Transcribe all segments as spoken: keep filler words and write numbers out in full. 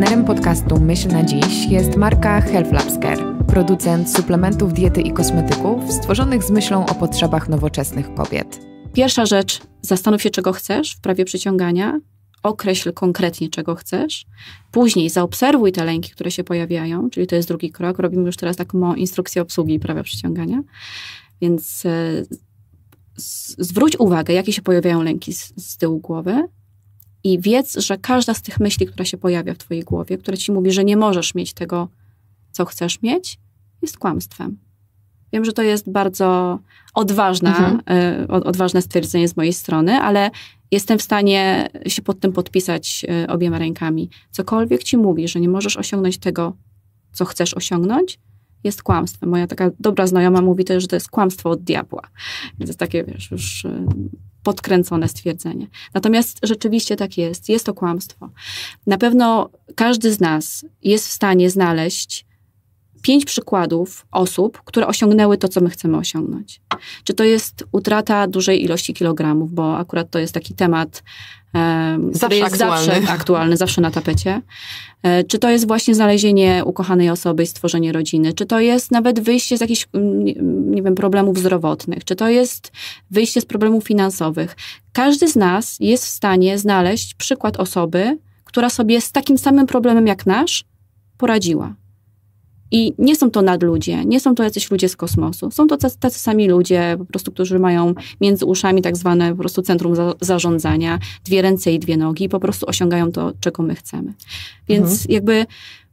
Partnerem podcastu Myśl na dziś jest marka Health Labs Care, producent suplementów diety i kosmetyków stworzonych z myślą o potrzebach nowoczesnych kobiet. Pierwsza rzecz, zastanów się, czego chcesz w prawie przyciągania, określ konkretnie, czego chcesz. Później zaobserwuj te lęki, które się pojawiają, czyli to jest drugi krok. Robimy już teraz taką instrukcję obsługi prawa przyciągania. Więc e, z, zwróć uwagę, jakie się pojawiają lęki z, z tyłu głowy i wiedz, że każda z tych myśli, która się pojawia w twojej głowie, która ci mówi, że nie możesz mieć tego, co chcesz mieć, jest kłamstwem. Wiem, że to jest bardzo odważna, mhm. e, odważne stwierdzenie z mojej strony, ale jestem w stanie się pod tym podpisać e, obiema rękami. Cokolwiek ci mówi, że nie możesz osiągnąć tego, co chcesz osiągnąć, jest kłamstwem. Moja taka dobra znajoma mówi też, że to jest kłamstwo od diabła. Więc to jest takie, wiesz, już e, podkręcone stwierdzenie. Natomiast rzeczywiście tak jest. Jest to kłamstwo. Na pewno każdy z nas jest w stanie znaleźć pięć przykładów osób, które osiągnęły to, co my chcemy osiągnąć. Czy to jest utrata dużej ilości kilogramów, bo akurat to jest taki temat, e, który jest aktualny. zawsze aktualny, zawsze na tapecie. E, czy to jest właśnie znalezienie ukochanej osoby i stworzenie rodziny? Czy to jest nawet wyjście z jakichś, nie, nie wiem, problemów zdrowotnych? Czy to jest wyjście z problemów finansowych? Każdy z nas jest w stanie znaleźć przykład osoby, która sobie z takim samym problemem jak nasz poradziła. I nie są to nadludzie, nie są to jacyś ludzie z kosmosu. Są to tacy, tacy sami ludzie, po prostu, którzy mają między uszami tak zwane po prostu centrum za, zarządzania, dwie ręce i dwie nogi i po prostu osiągają to, czego my chcemy. Więc mhm. jakby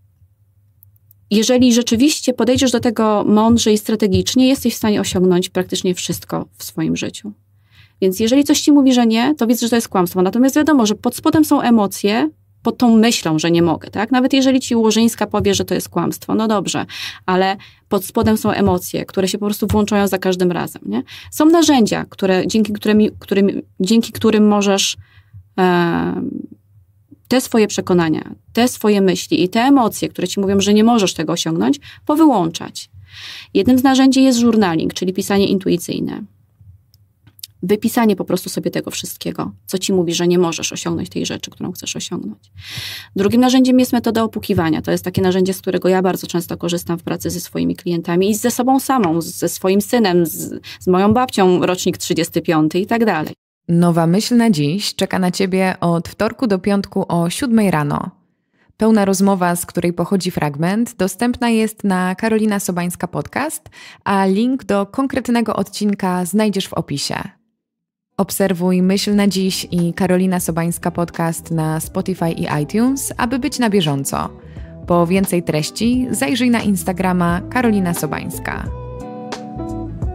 jeżeli rzeczywiście podejdziesz do tego mądrze i strategicznie, jesteś w stanie osiągnąć praktycznie wszystko w swoim życiu. Więc jeżeli coś ci mówi, że nie, to wiedz, że to jest kłamstwo. Natomiast wiadomo, że pod spodem są emocje, pod tą myślą, że nie mogę, tak? Nawet jeżeli ci Łożyńska powie, że to jest kłamstwo, no dobrze, ale pod spodem są emocje, które się po prostu włączają za każdym razem, nie? Są narzędzia, które, dzięki, którymi, którymi, dzięki którym możesz e, te swoje przekonania, te swoje myśli i te emocje, które ci mówią, że nie możesz tego osiągnąć, powyłączać. Jednym z narzędzi jest journaling, czyli pisanie intuicyjne. Wypisanie po prostu sobie tego wszystkiego, co ci mówi, że nie możesz osiągnąć tej rzeczy, którą chcesz osiągnąć. Drugim narzędziem jest metoda opukiwania. To jest takie narzędzie, z którego ja bardzo często korzystam w pracy ze swoimi klientami i ze sobą samą, ze swoim synem, z, z moją babcią, rocznik trzydziesty piąty i tak dalej. Nowa myśl na dziś czeka na ciebie od wtorku do piątku o siódmej rano. Pełna rozmowa, z której pochodzi fragment, dostępna jest na Karolina Sobańska Podcast, a link do konkretnego odcinka znajdziesz w opisie. Obserwuj Myśl na dziś i Karolina Sobańska Podcast na Spotify i iTunes, aby być na bieżąco. Po więcej treści zajrzyj na Instagrama Karolina Sobańska.